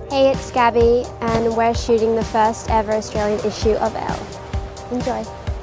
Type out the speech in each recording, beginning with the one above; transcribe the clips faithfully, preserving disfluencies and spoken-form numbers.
Hey, it's Gabby and we're shooting the first ever Australian issue of ELLE. Enjoy.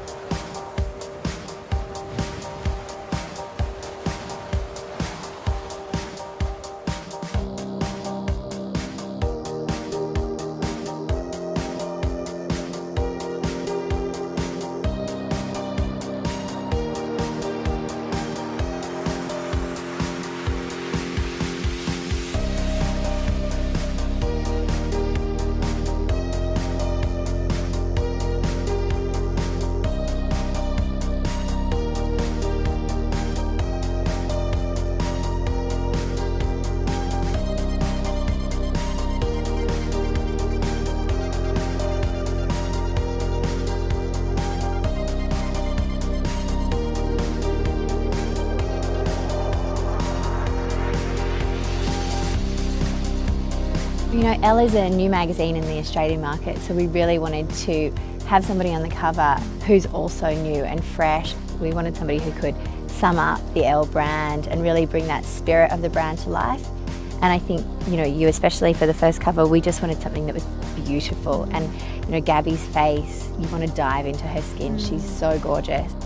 You know, ELLE is a new magazine in the Australian market, so we really wanted to have somebody on the cover who's also new and fresh. We wanted somebody who could sum up the ELLE brand and really bring that spirit of the brand to life. And I think, you know, you especially for the first cover, we just wanted something that was beautiful. And, you know, Gabby's face, you want to dive into her skin. She's so gorgeous.